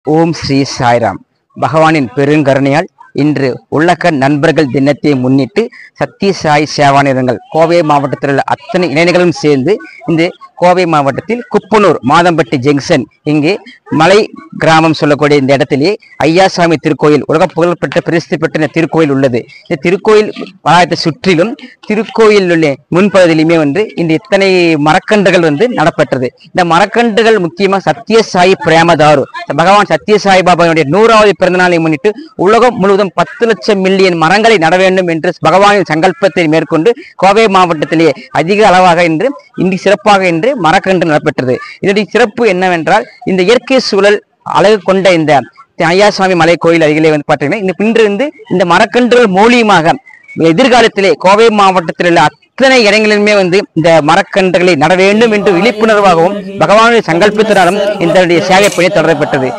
ஓம் ஸ்ரீ சாய்ராம். பகவானின் பெருங்கருணையால் இன்று உலக நண்பர்கள் தினத்தை முன்னிட்டு சத்திய சாய் சேவா நிலையங்கள் கோவை மாவட்டத்தில் உள்ள அத்தனை இளைஞர்களும் சேர்ந்து இந்த கோவை மாவட்டத்தில் குப்பனூர் மாதம்பட்டி ஜங்ஷன் இங்கே மலை கிராமம் சொல்லக்கூடிய இந்த இடத்திலே ஐயாசாமி திருக்கோயில் உலக புகழ்பெற்ற பிரசித்தி பெற்ற இந்த திருக்கோயில் உள்ளது. இந்த திருக்கோயில் வளாகத்தை சுற்றிலும் திருக்கோயில் உள்ள முன்பகுதியிலுமே இந்த இத்தனை மரக்கன்றுகள் நடப்பெற்றது. இந்த மரக்கன்றுகள் முக்கியமாக சத்திய சாய் பிரேமதாரு பகவான் சத்திய சாய் பாபாவுடைய 100வது பிறந்த நாளை முன்னிட்டு உலகம் முழுவதும் 10 லட்சம் மில்லியன் மரங்களை நட வேண்டும் என்று பகவானின் சங்கல்பத்தை மேற்கொண்டு கோவை மாவட்டத்திலேயே அதிக அளவாக இன்று சிறப்பாக மரக்கன்று நடப்பெற்றது. இதனுடைய சிறப்பு என்னவென்றால் இந்த இயற்கை சூழல் அழகு கொண்ட இந்த ஐயாசாமி மலை கோயில் அருகிலே பார்த்தீங்கன்னா இன்று இந்த மரக்கன்றுகள் மூலியமாக எதிர்காலத்திலே கோவை மாவட்டத்தில் உள்ள அத்தனை இடங்களிலுமே இந்த மரக்கன்றுகளை நட வேண்டும் என்று விழிப்புணர்வாகவும் பகவானுடைய சங்கல்பத்தினாலும் இந்த சேவை பணி தொடரப்பட்டது.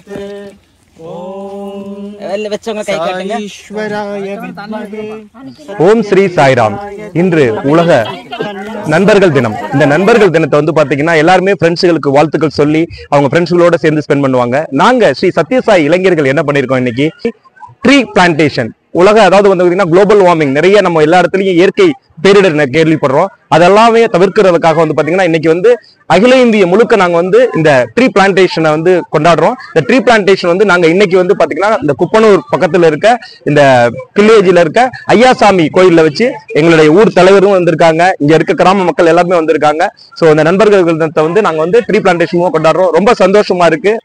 ஓம் ஸ்ரீ சாய்ராம். இன்று உலக நண்பர்கள் தினம். இந்த நண்பர்கள் தினத்தை பாத்தீங்கன்னா எல்லாருமே ஃப்ரெண்ட்ஸுகளுக்கு வாழ்த்துக்கள் சொல்லி அவங்க ஃப்ரெண்ட்ஸுகளோட சேர்ந்து ஸ்பெண்ட் பண்ணுவாங்க. நாங்க ஸ்ரீ சத்யசாய் இளைஞர்கள் என்ன பண்ணிருக்கோம், இன்னைக்கு ட்ரீ பிளான்டேஷன் உலக அதாவது குளோபல் வார்மிங் நிறைய நம்ம எல்லா இடத்துலயும் இயற்கை பேரிடர் கேள்விப்படுறோம். அதெல்லாமே தவிர்க்கிறதுக்காக பாத்தீங்கன்னா இன்னைக்கு அகில இந்திய முழுக்க நாங்க இந்த ட்ரீ பிளான்டேஷனை கொண்டாடுறோம். இந்த ட்ரீ பிளான்டேஷன் நாங்க இன்னைக்கு பாத்தீங்கன்னா இந்த குப்பனூர் பக்கத்துல இருக்க இந்த வில்லேஜ்ல இருக்க ஐயாசாமி கோயில்ல வச்சு எங்களுடைய ஊர் தலைவரும் வந்திருக்காங்க, இங்க இருக்க கிராம மக்கள் எல்லாருமே வந்திருக்காங்க. சோ இந்த நண்பர்கள் நாங்க ட்ரீ பிளான்டேஷனும் கொண்டாடுறோம். ரொம்ப சந்தோஷமா இருக்கு.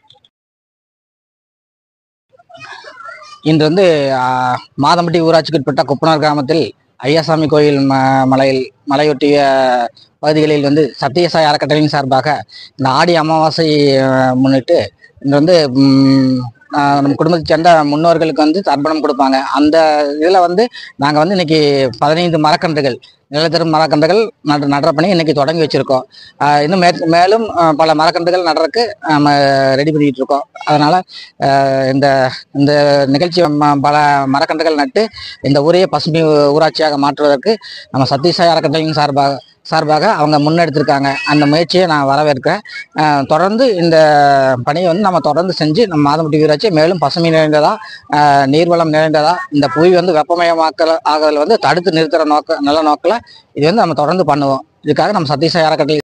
இன்று மாதம்பட்டி ஊராட்சிக்கு உட்பட்ட குப்பனூர் கிராமத்தில் ஐயாசாமி கோயில் மலையொட்டிய பகுதிகளில் சத்தியசாய் அறக்கட்டளையின் சார்பாக இந்த ஆடி அமாவாசை முன்னிட்டு இன்று நம்ம குடும்பத்தை சேர்ந்த முன்னோர்களுக்கு தர்ப்பணம் கொடுப்பாங்க. அந்த இதில் நாங்கள் இன்னைக்கு 15 மரக்கன்றுகள் நிலத்தரும் மரக்கன்றுகள் நடுற பணி இன்னைக்கு தொடங்கி வச்சிருக்கோம். இன்னும் மேலும் பல மரக்கன்றுகள் நடுறதுக்கு நம்ம ரெடி பண்ணிட்டு இருக்கோம். அதனால இந்த இந்த நிகழ்ச்சி பல மரக்கன்றுகள் நட்டு இந்த ஊரையே பசுமை ஊராட்சியாக மாற்றுவதற்கு நம்ம சத்தியசாய் அறக்கட்டளையின் சார்பாக அவங்க முன்னெடுத்திருக்காங்க. அந்த முயற்சியை நான் வரவேற்கிறேன். தொடர்ந்து இந்த பணியை நம்ம தொடர்ந்து செஞ்சு நம்ம மாதம்பட்டி ஊராட்சி மேலும் பசுமை நிறைந்ததா நீர்வளம் நிறைந்ததா இந்த புவி வெப்பமயமாக்கல் ஆகுதல் தடுத்து நிறுத்துற நல்ல நோக்கில் இது நம்ம தொடர்ந்து பண்ணுவோம். இதுக்காக நம்ம சத்தியசாய் அறக்கட்டளை